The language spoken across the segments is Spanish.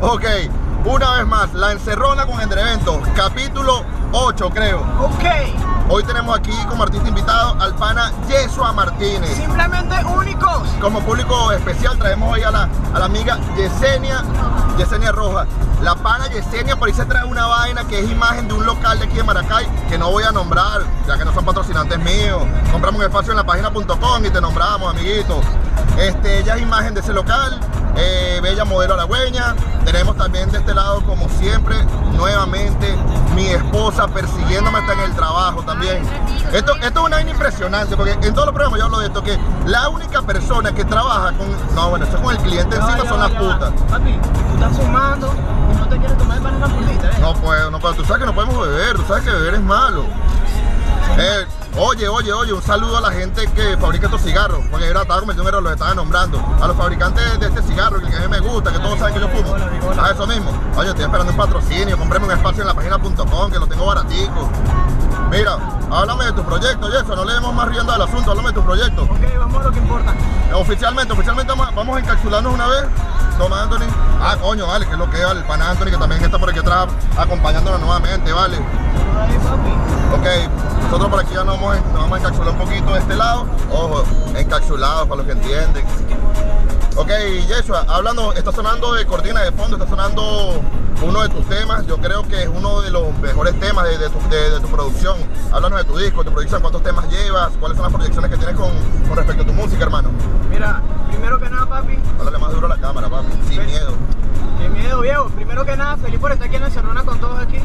Ok, una vez más, La Encerrona con Entreventos, capítulo 8 creo. Ok. Hoy tenemos aquí como artista invitado al pana Yeshua Martínez. Simplemente únicos. Como público especial traemos hoy a la amiga Yesenia Rojas. La pana Yesenia por ahí se trae una vaina que es imagen de un local de aquí de Maracay, que no voy a nombrar, ya que no son patrocinantes míos. Compramos un espacio en la página.com y te nombramos, amiguito. Ella es imagen de ese local, bella modelo halagüeña. Tenemos también de este lado, como siempre, nuevamente, mi esposa persiguiéndome hasta en el trabajo también. Esto es una vaina impresionante, porque en todos los programas yo hablo de esto, que la única persona que trabaja con... No, bueno, eso con el cliente encima son las putas. Papi, tú estás fumando y no te quieres tomar el pan en una pulita, ¿eh? No puedo, tú sabes que no podemos beber, tú sabes que beber es malo. Oye, un saludo a la gente que fabrica estos cigarros, porque yo estaba cometiendo un error, los estaba nombrando. A los fabricantes de este cigarro, que a mí me gusta, que todos saben que yo fumo. A eso mismo. Oye, estoy esperando un patrocinio, compreme un espacio en la página.com, que lo tengo baratico. Mira, háblame de tu proyecto, Yeso, no le demos más rienda al asunto, háblame de tu proyecto. Ok, vamos a lo que importa. Oficialmente vamos a encapsularnos una vez. Toma, Anthony. Ah, coño, vale, que es lo que es el pana Anthony, que también está por aquí atrás acompañándonos nuevamente, vale. Ahí, papi. Ok, nosotros por aquí ya nos vamos a encapsular un poquito de este lado. Ojo, encapsulados para los que entienden. Ok, Yeshua, está sonando de cortina de fondo, está sonando uno de tus temas. Yo creo que es uno de los mejores temas de tu producción. Háblanos de tu disco, tu producción, cuántos temas llevas, cuáles son las proyecciones que tienes con respecto a tu música, hermano. Mira, primero que nada, papi. Háblale más duro a la cámara, papi, sin miedo. Sin miedo, viejo. Primero que nada, feliz por estar aquí en La Encerrona con todos aquí.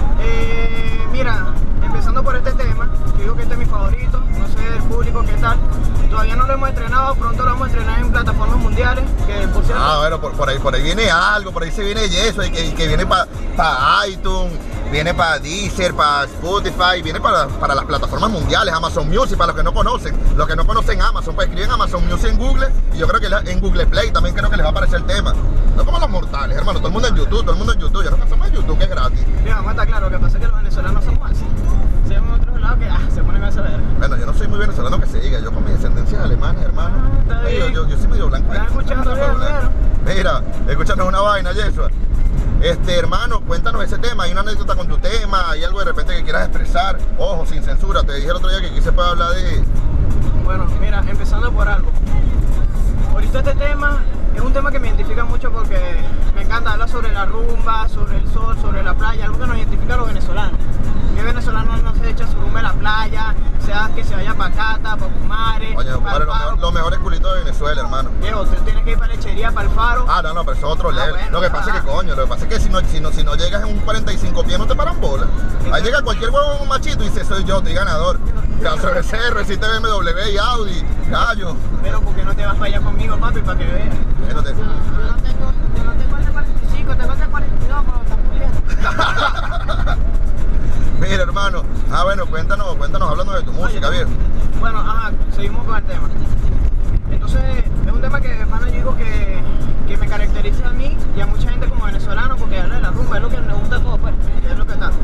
Mira, empezando por este tema, yo digo que este es mi favorito, no sé el público qué tal. Todavía no lo hemos estrenado, pronto lo vamos a estrenar en plataformas mundiales, que por cierto... Ah, bueno, por ahí viene algo, por ahí se viene Yeshua, que viene para iTunes, viene para Deezer, para Spotify, viene para las plataformas mundiales, Amazon Music, para los que no conocen Amazon, pues escriben Amazon Music en Google, y yo creo que en Google Play también creo que les va a aparecer el tema. No como los mortales, hermano, todo el mundo en YouTube, ya no pasamos en YouTube, que es gratis. Mira, vamos a estar claro, lo que pasa es que los venezolanos somos así. Se ven en otros lados que se ponen a saber. Bueno, yo no soy muy venezolano que se diga, yo con mis descendencias alemanas, hermano. Yo soy medio blanco. ¿Estás escuchando bien, Mira, escúchanos una vaina, Yeshua. Hermano, cuéntanos ese tema, hay una anécdota con tu tema, hay algo de repente que quieras expresar, ojo, sin censura, te dije el otro día que aquí se puede hablar de... Bueno, mira, empezando por algo. Ahorita este tema es un tema que me identifica mucho porque me encanta hablar sobre la rumba, sobre el sol, sobre la playa, algo que nos identifica a los venezolanos. Que venezolano no se echa su rumba en la playa, sea que se vaya para Cata, para Pumares, Oye, los mejores culitos de Venezuela, hermano. Diego, usted tiene que ir para Lechería, para el Faro. Ah, no, pero eso es otro level. Bueno, lo que pasa es que, coño, lo que pasa es que si no llegas en un 45 pies no te paran bola. Ahí llega cualquier huevo machito y dice, soy yo, estoy ganador. Caso BCR, resiste BMW y Audi, gallo. Pero ¿por qué no te vas para allá conmigo, papi, para que veas? Yo no tengo el de 45, tengo el de 42, pero está puliendo. Mira, hermano, bueno, cuéntanos, hablando de tu música, viejo. Bueno, seguimos con el tema. Entonces, es un tema que, hermano, yo digo que me caracteriza a mí y a mucha gente como venezolano, porque habla de la rumba, es lo que me gusta a todos, pues, es lo que está.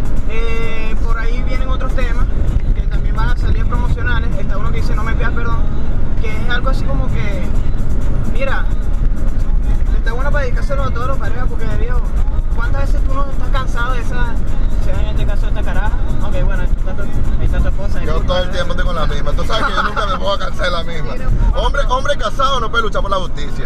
Por ahí vienen otros temas que también van a salir promocionales. Está uno que dice No me pidas perdón, que es algo así como que, mira, está bueno para dedicárselo a todos los parejas, porque, viejo, ¿cuántas veces tú no estás cansado de esa, en este caso, esta caraja? Ok, bueno, hay tantas cosas. Yo todo el tiempo tengo la misma. Tú sabes que yo nunca me puedo cansar de la misma. Hombre casado no puede luchar por la justicia.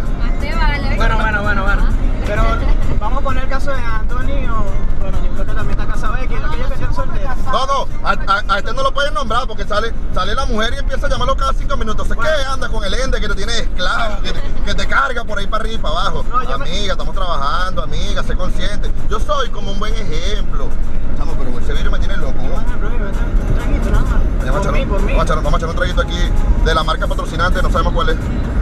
Bueno. Pero vamos a poner el caso de Antonio. Bueno, yo creo que también está casado, que aquellos que están solteros. No, a este no lo pueden nombrar porque sale la mujer y empieza a llamarlo cada 5 minutos. Es que anda con el ende que te tiene esclavo, que te carga por ahí para arriba y para abajo. No, amiga, estamos trabajando, amiga, sé consciente. Yo soy como un buen ejemplo. Chamo, pero ese vídeo me tiene loco. Vamos a echar un traguito aquí de la marca patrocinante, no sabemos cuál es.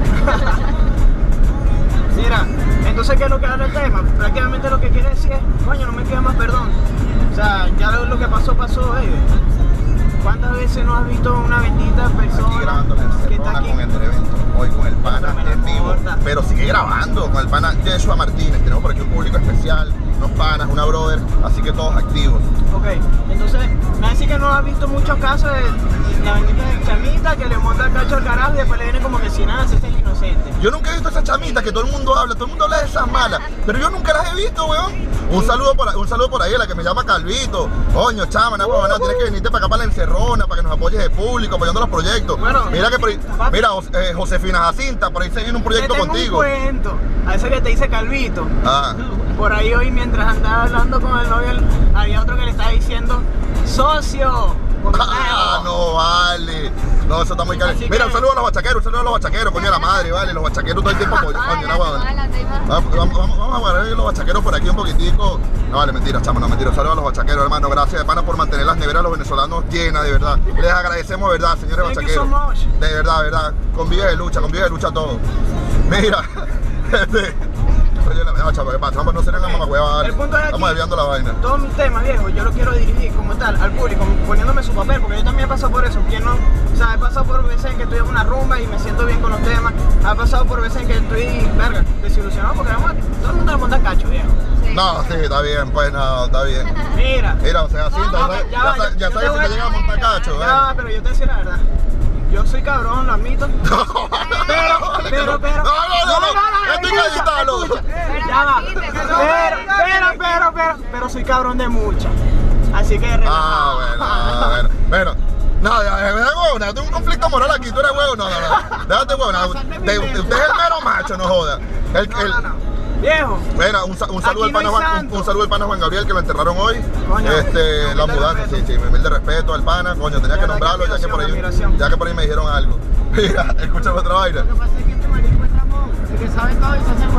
Mira, entonces ¿qué es lo que habla el tema? Prácticamente lo que quiere decir es, coño, no me pidas más perdón. O sea, ya lo que pasó, baby. ¿Cuántas veces no has visto una bendita persona aquí grabando que está aquí? Con Entreventos, hoy con el pana en vivo, pero sigue grabando con el pana Yeshua Martínez. Tenemos por aquí un público especial, unos panas, una brother, así que todos activos. Ok, entonces, me decís que no has visto muchos casos de la bendita chamita que le monta el cacho al carajo y después le viene como que si nada, se hace el inocente. Yo nunca he visto esas chamitas que todo el mundo habla de esas malas, pero yo nunca las he visto, weón. Un saludo por ahí a la que me llama Calvito. Coño, chama, tienes que venirte para acá para la encerrona, para que nos apoyes de público, apoyando los proyectos. Bueno, mira que por ahí, mira, Josefina Jacinta, por ahí se viene un proyecto contigo. Un cuento, a ese que te dice Calvito. Ah. Por ahí hoy mientras andaba hablando con el novio, había otro que le estaba diciendo, socio. Ah, no, vale. No, eso está muy caro. Mira, un saludo a los bachaqueros, coño, a la madre, vale. Los bachaqueros todo el tiempo, coño, una guada. Vamos a guardar los bachaqueros por aquí un poquitico. No, vale, mentira, chama, no, mentira. Saludos a los bachaqueros, hermano. Gracias, de pana, por mantener las neveras de los venezolanos llenas, de verdad. Les agradecemos, de verdad, señores bachaqueros. De verdad. Con vida de lucha todo. Mira, vamos no ser en la mamagüeva, el punto es estamos desviando la vaina. Todos mis temas, viejo, yo los quiero dirigir como tal al público, poniéndome su papel, porque yo también he pasado por eso. ¿Quién no? O sea, he pasado por veces en que estoy en una rumba y me siento bien con los temas. He pasado por veces en que estoy, verga, desilusionado porque vamos, todo el mundo le monta cacho, viejo. Sí. No, sí, está bien, pues no, está bien. Mira, o sea, así, ya sabes si me llega a montar cacho. Ya, pero yo te voy a decir la verdad. Yo soy cabrón, lo admito. Pero. Estoy calentado. Ya va. Pero soy cabrón de muchas. Así que relajado. Bueno. No, ya tengo un conflicto moral aquí, tú eres huevo, no. Déjate huevo, usted es el mero macho, no joda. Viejo. Bueno, un saludo al pana Juan Gabriel, que lo enterraron hoy. Coño, la mudanza, sí, me mil de respeto al pana, coño, tenía que nombrarlo ya que por ahí me dijeron algo. Mira, escúchame otra vaina. Lo que pasa es que este marico es tramón, el que sabe todo y se hace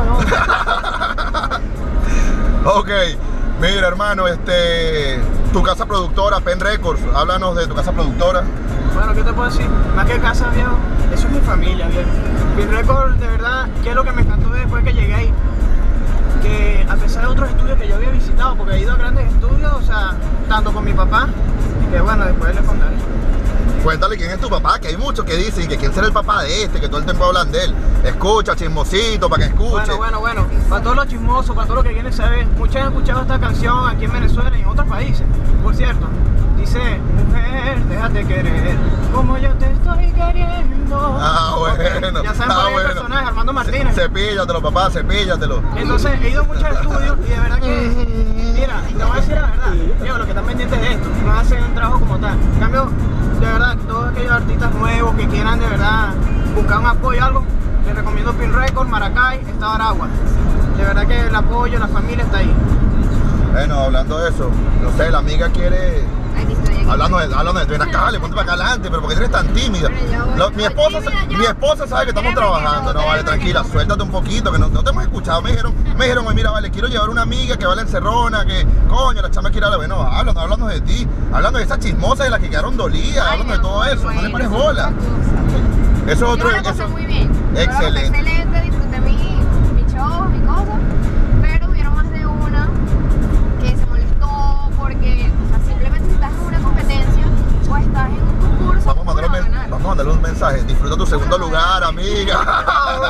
el huevón. Ok, mira hermano, tu casa productora, Pen Records, háblanos de tu casa productora. Bueno, ¿qué te puedo decir? Más que casa, viejo, eso es mi familia, viejo. Pen Records, de verdad, ¿qué es lo que me encantó después que llegué ahí? Que a pesar de otros estudios que yo había visitado, porque he ido a grandes estudios, o sea, tanto con mi papá, que bueno, después les contaré. Cuéntale quién es tu papá, que hay muchos que dicen que quién será el papá de que todo el tiempo hablan de él. Escucha, chismosito, para que escuche. Bueno, para todos los chismosos, para todos los que quieren saber, muchos han escuchado esta canción aquí en Venezuela y en otros países, por cierto. Dice, mujer, déjate querer, como yo te estoy queriendo. Ah, bueno. Ya saben cuál es el personaje, Armando Martínez. Cepíllatelo, papá, cepíllatelo. Entonces, he ido a muchos estudios y de verdad que, mira, te voy a decir la verdad, digo, lo que están pendientes de esto, no hacen un trabajo como tal. En cambio, de verdad, todos aquellos artistas nuevos que quieran de verdad buscar un apoyo o algo, les recomiendo Pen Records, Maracay, Estado Aragua. De verdad que el apoyo, la familia está ahí. Bueno, hablando de eso, no sé, la amiga quiere... Hablando de ven acá, le ponte para acá adelante, pero porque eres tan tímida. Mi esposa sabe que estamos trabajando, no vale, tranquila, suéltate un poquito, que no te hemos escuchado. Me dijeron, mira, vale, quiero llevar una amiga que va a la encerrona, que coño, la chama quiere hablar. Bueno, hablando de ti, hablando de esas chismosas de las que quedaron dolidas, hablando de todo eso, no le pares bola. Eso es otro. Yo la pasé muy bien. Excelente. Excelente, disfruté mi show, mi cosa, pero hubieron más de una que se molestó porque, o sea, simplemente si estás en una competencia o estás en un concurso, vamos a mandarle un mensaje. Disfruta tu segundo lugar, amiga.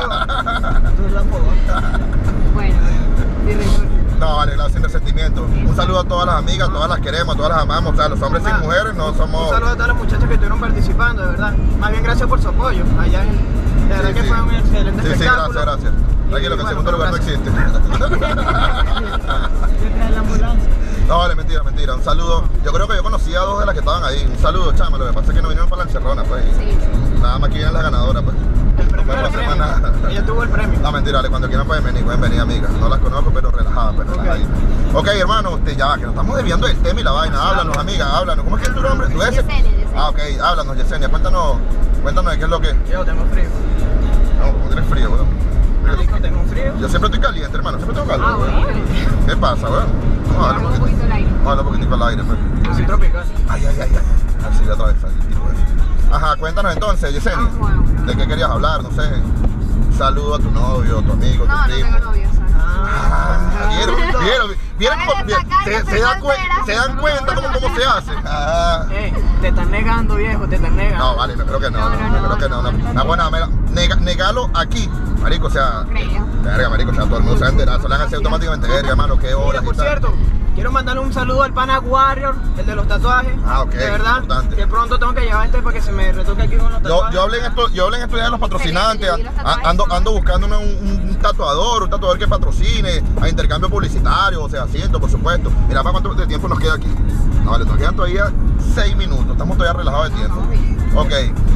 Bueno, no, vale, sin resentimiento. Un saludo a todas las amigas, todas las queremos, todas las amamos. O sea, los hombres sin mujeres no somos. Un saludo a todas las muchachas que estuvieron participando, de verdad. Más bien gracias por su apoyo. Allá de verdad que fue un excelente espectáculo. Sí, gracias. Tranquilo, que el segundo lugar no existe. No, vale, mentira. Un saludo. Yo creo que yo conocí a dos de las que estaban ahí. Un saludo, chama. Lo que pasa es que no vinieron para la encerrona, pues. sí. Nada más que vienen las ganadoras, pues. El premio. Ella tuvo el premio. No, mentira, dale, cuando quieran pueden venir, amigas. No las conozco, pero relajadas, pues, relajaditas. Ok, hermano, ya va, que nos estamos desviando del tema y la vaina. Háblanos, amiga, háblanos. ¿Cómo es que es tu nombre? ¿Tú eres? Yesenia. Ah, ok, háblanos, Yesenia. Cuéntanos de qué es lo que. Yo tengo frío. No, como tienes frío, weón. Tengo frío. Yo siempre estoy caliente, hermano, siempre tengo calor. Bueno. ¿Qué pasa, weón? Vamos a darle un poquito el aire. Vamos a darle un poquitico al aire, pues. Yo soy tropical. Ay. Así voy a atravesar el tipo ese. Ajá, cuéntanos entonces, Yesenia. Bueno. ¿De qué querías hablar? No sé. Un saludo a tu novio, tu amigo, tu No primo. tengo novio, ¿sabes? ¿Vieron? ¿Vieron cómo se dan cuenta cómo se hace? Ah. Te están negando, viejo, te están negando. No, vale, no creo que no. Bueno, negalo aquí, marico, o sea, verga, marico, o sea, todo el mundo se va a enterar, se lo van a hacer automáticamente, verga, hermano, qué horas. Mira, por cierto, quiero mandarle un saludo al pana Warrior, el de los tatuajes. Ah, ok, de verdad, importante. que pronto tengo que llevar para que se me retoque aquí con los tatuajes. Yo hablé en estos días de los patrocinantes, ando buscando un tatuador que patrocine, a intercambio publicitario, o sea, asiento, por supuesto. Mira, ¿para cuánto de tiempo nos queda aquí? No, vale, nos quedan todavía 6 minutos, estamos todavía relajados de tiempo. Ok,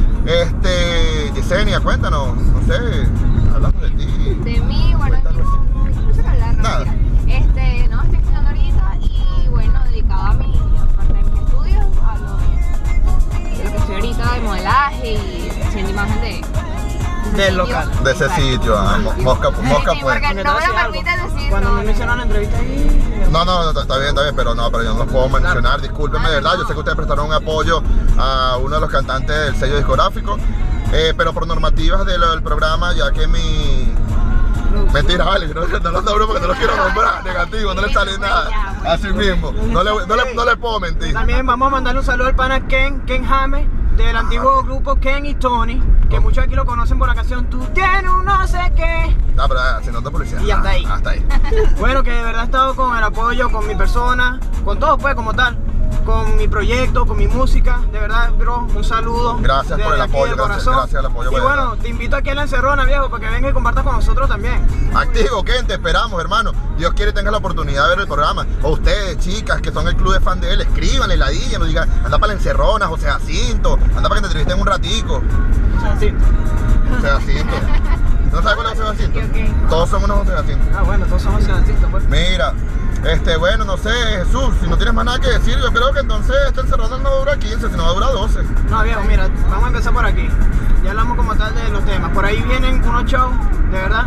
Yesenia, cuéntanos, no sé, hablando de ti. De mí, bueno, no sé qué hablar, no, nada. mentira. No, estoy estudiando ahorita y bueno, dedicado a mi parte de mis estudios, a lo que estoy ahorita de modelaje y haciendo imagen del local. De ese sitio, Mosca Sí, pues. porque no me lo permite decir. Cuando me hicieron la entrevista ahí. No, está bien, pero yo no los puedo mencionar, discúlpenme, de verdad, yo sé que ustedes prestaron un apoyo a uno de los cantantes del sello discográfico, pero por normativas del programa, ya que mi... Mentira, vale, no los nombro porque no los quiero nombrar, negativo, no les sale nada, así mismo, no le puedo mentir. También vamos a mandarle un saludo al pana Ken James, del antiguo grupo Ken y Tony, que muchos aquí lo conocen por la canción Tú tienes un no sé qué. No, pero haciendo otra publicidad. Y hasta ahí. Hasta ahí. Bueno, que de verdad he estado con el apoyo, con mi persona, con todo pues como tal, con mi proyecto, con mi música, de verdad, bro, un saludo. Gracias por el apoyo, gracias al apoyo. Y bueno, te invito aquí a la encerrona, viejo, para que venga y compartas con nosotros también. Activo, Ken, te esperamos, hermano. Dios quiere tengas la oportunidad de ver el programa. O ustedes, chicas, que son el club de fan de él, escríbanle la DJ, nos digan, anda para la encerrona, José Jacinto, anda para que te entrevisten un ratico. Sí. José Jacinto. ¿No sabes cuál es José Jacinto? Okay. Todos son unos José Jacinto. Ah, bueno, todos somos ciudadanos, pues. Mira, bueno, no sé, Jesús, si no tienes más nada que decir, yo creo que entonces este encerrona no dura 15, sino va a durar 12. No, viejo, mira, vamos a empezar por aquí. Ya hablamos como tal de los temas. Por ahí vienen unos shows, de verdad.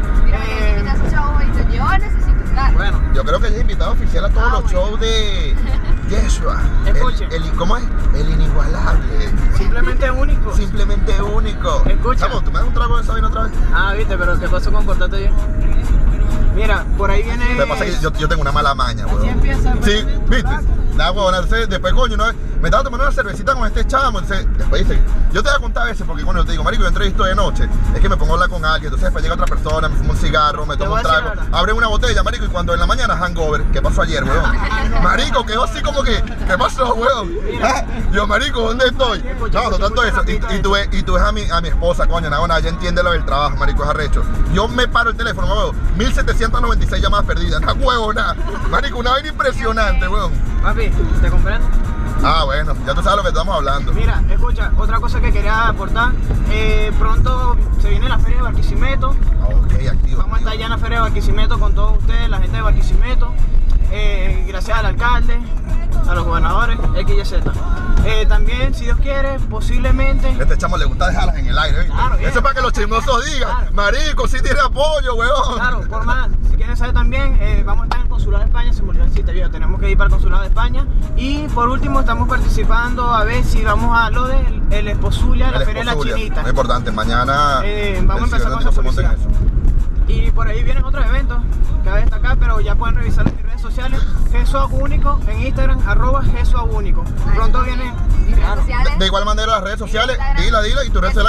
Yo necesito estar. Bueno, Yo creo que ella es invitada oficial a todos los shows de Yeshua. Escuchen. ¿Cómo es? El inigualable. simplemente único. Simplemente único. Escucha. Chamo, ¿tú me das un trago de esa vaina otra vez? Ah, viste, pero ¿qué pasó con Portate bien? Mira, por ahí viene... Lo que pasa es que yo tengo una mala maña, Así weón. empieza. Sí, viste. Nada, weón, entonces después, coño, una vez me estaba tomando una cervecita con este chamo, entonces después dice, yo te voy a contar a veces porque, coño, yo te digo, marico, yo entrevisto de noche, es que me pongo a hablar con alguien, entonces después llega otra persona, me fumo un cigarro, me tomo un trago, abre una botella, marico, y cuando en la mañana hangover, ¿qué pasó ayer, weón? Marico, quedó así como que, ¿qué pasó, weón? Yo, marico, ¿dónde estoy? No, no tanto eso, y tú ves a mi esposa, coño, nada, ella entiende lo del trabajo, marico, es arrecho. Yo me paro el teléfono, me veo 1796 llamadas perdidas, no huevo, nada. Marico, una vaina impresionante, weón. Papi, ¿te comprendo? Ah, bueno, ya tú sabes lo que estamos hablando. Mira, escucha, otra cosa que quería aportar, pronto se viene la feria de Barquisimeto. Ok, activo. Vamos a estar ya en la feria de Barquisimeto con todos ustedes, la gente de Barquisimeto. Gracias al alcalde, a los gobernadores, X y Z. También, si Dios quiere, posiblemente... Este chamo le gusta dejarlas en el aire, ¿viste? Claro, bien. Eso es para que los chismosos digan, Claro. marico, sí tiene apoyo, weón. Claro, por más, si quieren saber también, vamos a estar en el Consulado de España, se me olvidó decirte, viejo, tenemos que ir para el Consulado de España. Y por último estamos participando a ver si vamos a lo del Expo Zulia, la Feria de la Chinita. Muy importante, mañana Vamos a empezar con esa publicidad. Y por ahí vienen otros eventos que va a destacar, pero ya pueden revisar en mis redes sociales, Jesua Único en Instagram, @Jesua Único. Pronto viene, claro. De igual manera las redes sociales, dila y tu red social.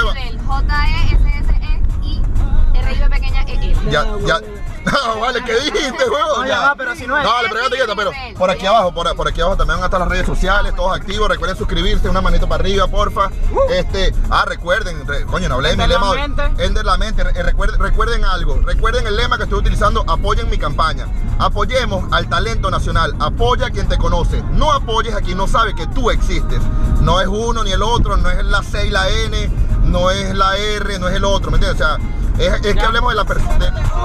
JESSI pequeña EL. Ya. No, vale, ¿qué dijiste, weón? No, ya va, pero así no es. No, vale, pero por aquí abajo, por aquí abajo también van a estar las redes sociales, todos activos. Recuerden suscribirse, una manito para arriba, porfa. Recuerden, coño, no hablé de mi lema hoy. Ender la mente. Recuerden algo, recuerden el lema que estoy utilizando, apoyen mi campaña. Apoyemos al talento nacional, apoya a quien te conoce, no apoyes a quien no sabe que tú existes. No es uno ni el otro, no es la C y la N, no es la R, no es el otro, ¿me entiendes? O sea, es que hablemos de la persona.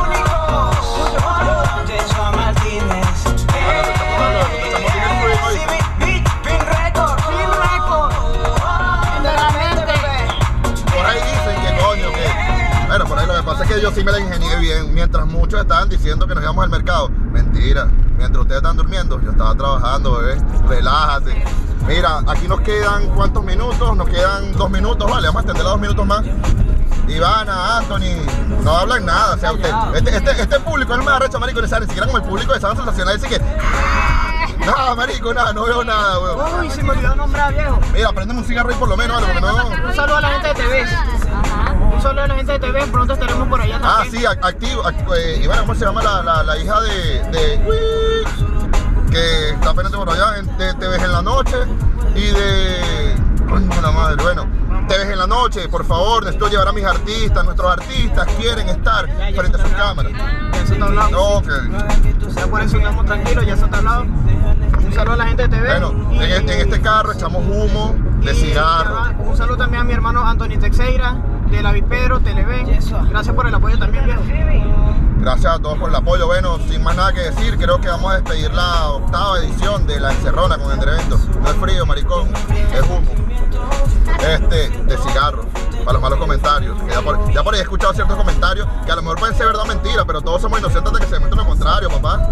Por ahí dicen que coño, bueno, por ahí lo que pasa es que yo sí me la ingenié bien, mientras muchos estaban diciendo que nos íbamos al mercado. Mentira, mientras ustedes están durmiendo, yo estaba trabajando, bebé, relájate. Mira, aquí nos quedan ¿cuántos minutos? Nos quedan 2 minutos, vale, vamos a extenderla 2 minutos más. Ivana, Anthony, no hablan nada, o sea, este público es el más arrecho, marico, ni siquiera como el público de Sábado Sensacional, dice que nada, marico, nada, no veo nada, weón. Uy, se me olvidó nombrar, viejo. Mira, prendeme un cigarro ahí por lo menos, porque no. Un saludo a la gente de TV. Un saludo a la gente de TV, pronto estaremos por allá también. Ah, sí, activo, y bueno, ¿cómo se llama la hija de que está pendiente por allá, de Te Ves en la Noche y de... ¡Coño la madre! Bueno, Te Ves en la Noche, por favor, necesito llevar a mis artistas, nuestros artistas quieren estar frente a sus cámaras. Ya se está hablando. Ok. Ya por eso estamos tranquilos, ya se está hablando. Un saludo a la gente de TV. Bueno, en este carro echamos humo de cigarro. Un saludo también a mi hermano Anthony Teixeira, de La Vipero, Televen. Gracias por el apoyo también, viejo. Gracias a todos por el apoyo. Bueno, sin más nada que decir, creo que vamos a despedir la 8ª edición de La Encerrona con Endrevento. No es frío, maricón, es humo. De cigarro, para los malos comentarios. Que ya por ahí he escuchado ciertos comentarios que a lo mejor pueden ser verdad o mentira, pero todos somos inocentes de que se demuestre lo contrario, papá.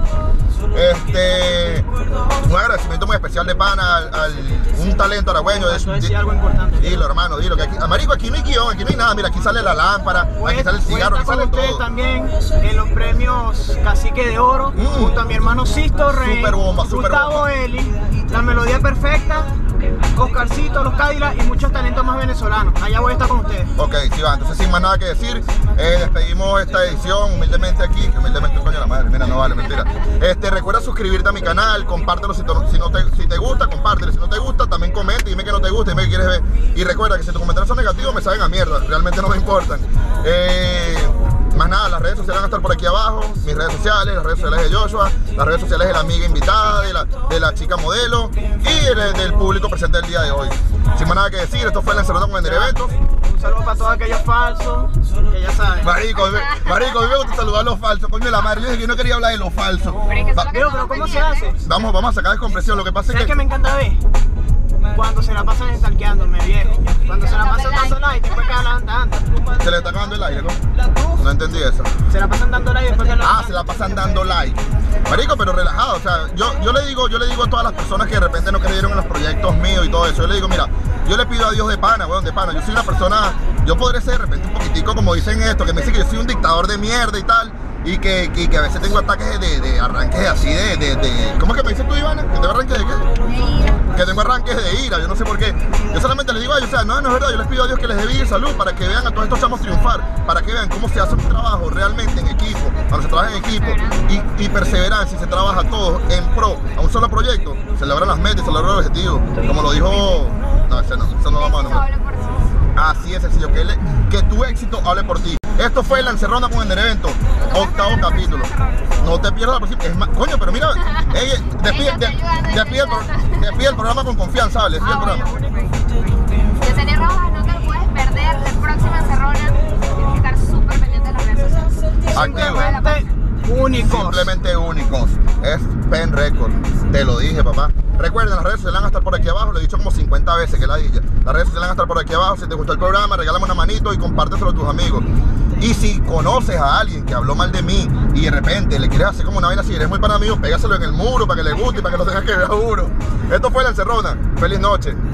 Un agradecimiento muy especial de pana un talento aragüeño. Eso es algo importante. Dilo, hermano, dilo. Que aquí, marico, aquí no hay guión, aquí no hay nada. Mira, aquí sale la lámpara, aquí sale el cigarro, aquí sale todo. También en los premios Cacique de Oro, junto a mi hermano Sisto Rey, super bomba. Gustavo Eli, La Melodía Perfecta, Oscarcito, Los Cádilas y muchos talentos más venezolanos. Allá voy a estar con ustedes. Ok, sí va, entonces sin más nada que decir, despedimos esta edición humildemente aquí, que humildemente coño la madre, mira, no vale, mentira. Recuerda suscribirte a mi canal, compártelo si te gusta, compártelo, si no te gusta, también comenta, dime que no te gusta, dime que quieres ver. Y recuerda que si tus comentarios son negativos me saben a mierda, realmente no me importan. Más nada, las redes sociales van a estar por aquí abajo, mis redes sociales, las redes sociales de Joshua, las redes sociales de la amiga invitada, de la chica modelo y del público presente el día de hoy. Sin más nada que decir, esto fue La Encerrona con Endrevento. Un saludo para todos aquellos falsos, que ya saben. Marico, a mí me gusta saludar a los falsos, coño de la madre, yo dije que no quería hablar de los falsos. Pero ¿cómo se hace? Vamos a sacar descompresión, lo que pasa es que me encanta ver? Cuando se la pasan stalkeándome, viejo. Cuando se la pasan dando like, después que hablan tanto. Se le está acabando el aire, ¿no? No entendí eso. Se la pasan dando like después que hablan tanto. Se la pasan dando like. Marico, pero relajado, o sea, yo le digo a todas las personas que de repente no creyeron en los proyectos míos y todo eso, yo le digo, mira, yo le pido a Dios de pana, weón, de pana. Yo soy una persona, yo podré ser de repente un poquitico como dicen esto, que me dicen que yo soy un dictador de mierda y tal. Y que a veces tengo ataques de arranques así ¿cómo es que me dices tú, Ivana? ¿Que tengo arranques de qué? De ira. Que tengo arranques de ira, yo no sé por qué. Yo solamente les digo a ellos, o sea, no es verdad, yo les pido a Dios que les dé vida y salud para que vean a todos estos chamos triunfar, para que vean cómo se hace un trabajo realmente en equipo, cuando se trabaja en equipo y perseverancia y se trabaja todos en pro a un solo proyecto, se logran las metas, se logran los objetivos. Como lo dijo... No, eso no vamos a nombrar. Así es sencillo, que tu éxito hable por ti. Esto fue La Encerrona con Endrevento, 8º capítulo. No te pierdas la próxima. Es más, coño, pero mira, despide el programa con confianza, ¿vale? Despide el programa. Yesenia Rojas, no te lo puedes perder. La próxima Encerrona, tienes que estar súper pendiente de las redes sociales. Activo. Simplemente únicos. Es Pen Record. Te lo dije, papá. Recuerden, las redes sociales van a estar por aquí abajo. Lo he dicho como 50 veces que la dije. Las redes sociales van a estar por aquí abajo. Si te gustó el programa, regálame una manito y compárteselo a tus amigos. Y si conoces a alguien que habló mal de mí y de repente le quieres hacer como una vaina así, eres muy para mí, pégaselo en el muro para que le guste y para que lo tengas que ver a juro. Esto fue La Encerrona. Feliz noche.